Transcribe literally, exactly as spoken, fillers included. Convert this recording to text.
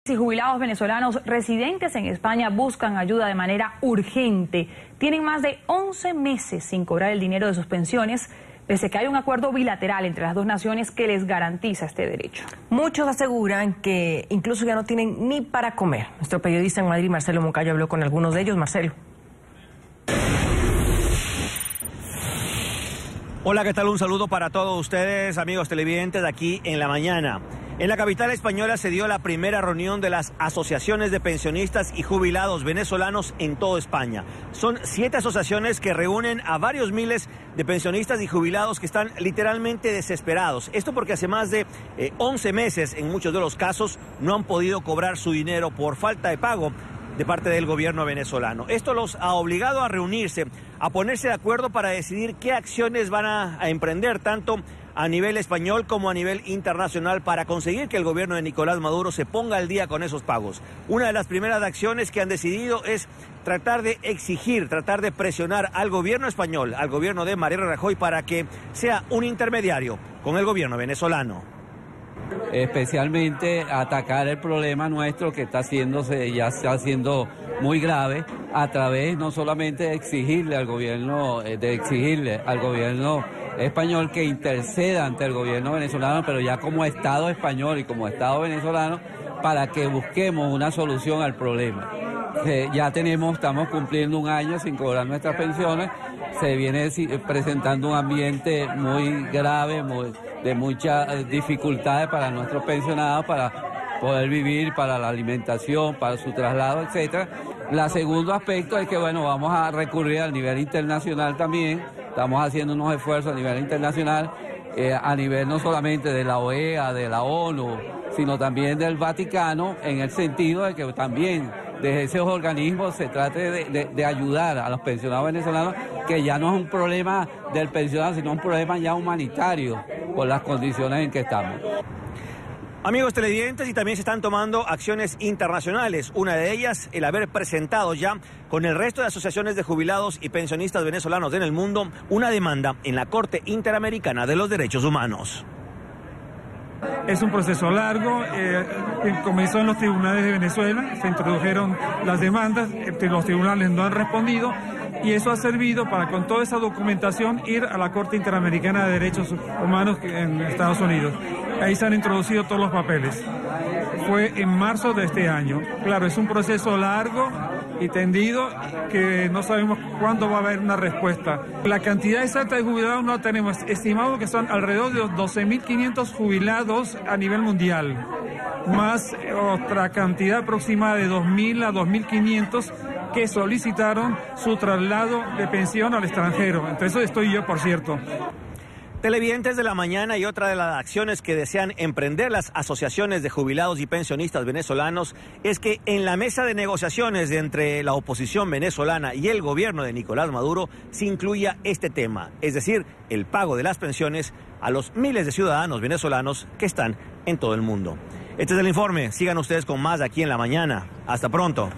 Y jubilados venezolanos residentes en España buscan ayuda de manera urgente. Tienen más de once meses sin cobrar el dinero de sus pensiones, pese a que hay un acuerdo bilateral entre las dos naciones que les garantiza este derecho. Muchos aseguran que incluso ya no tienen ni para comer. Nuestro periodista en Madrid, Marcelo Moncayo, habló con algunos de ellos. Marcelo. Hola, ¿qué tal? Un saludo para todos ustedes, amigos televidentes, aquí en La Mañana. En la capital española se dio la primera reunión de las asociaciones de pensionistas y jubilados venezolanos en toda España. Son siete asociaciones que reúnen a varios miles de pensionistas y jubilados que están literalmente desesperados. Esto porque hace más de eh, once meses, en muchos de los casos, no han podido cobrar su dinero por falta de pago de parte del gobierno venezolano. Esto los ha obligado a reunirse, a ponerse de acuerdo para decidir qué acciones van a, a emprender, tanto a nivel español como a nivel internacional, para conseguir que el gobierno de Nicolás Maduro se ponga al día con esos pagos. Una de las primeras acciones que han decidido es tratar de exigir, tratar de presionar al gobierno español, al gobierno de Mariano Rajoy, para que sea un intermediario con el gobierno venezolano. Especialmente atacar el problema nuestro que está haciéndose, ya está siendo muy grave, a través no solamente de exigirle al gobierno, de exigirle al gobierno español que interceda ante el gobierno venezolano, pero ya como Estado español y como Estado venezolano, para que busquemos una solución al problema. Eh, ya tenemos, estamos cumpliendo un año sin cobrar nuestras pensiones, se viene presentando un ambiente muy grave, muy, de muchas dificultades para nuestros pensionados, para poder vivir, para la alimentación, para su traslado, etcétera. El segundo aspecto es que, bueno, vamos a recurrir al nivel internacional también, estamos haciendo unos esfuerzos a nivel internacional, eh, a nivel no solamente de la O E A, de la ONU, sino también del Vaticano, en el sentido de que también desde esos organismos se trate de, de, de ayudar a los pensionados venezolanos, que ya no es un problema del pensionado, sino un problema ya humanitario por las condiciones en que estamos. Amigos televidentes, y también se están tomando acciones internacionales. Una de ellas, el haber presentado ya con el resto de asociaciones de jubilados y pensionistas venezolanos en el mundo una demanda en la Corte Interamericana de los Derechos Humanos. Es un proceso largo, eh, comenzó en los tribunales de Venezuela, se introdujeron las demandas, los tribunales no han respondido, y eso ha servido para, con toda esa documentación, ir a la Corte Interamericana de Derechos Humanos en Estados Unidos. Ahí se han introducido todos los papeles. Fue en marzo de este año. Claro, es un proceso largo y tendido que no sabemos cuándo va a haber una respuesta. La cantidad exacta de jubilados no la tenemos, estimado que son alrededor de doce mil quinientos jubilados a nivel mundial, más otra cantidad aproximada de dos mil a dos mil quinientos que solicitaron su traslado de pensión al extranjero. Entre eso estoy yo, por cierto. Televidentes de La Mañana, y otra de las acciones que desean emprender las asociaciones de jubilados y pensionistas venezolanos es que en la mesa de negociaciones de entre la oposición venezolana y el gobierno de Nicolás Maduro se incluya este tema, es decir, el pago de las pensiones a los miles de ciudadanos venezolanos que están en todo el mundo. Este es el informe, sigan ustedes con más aquí en La Mañana. Hasta pronto.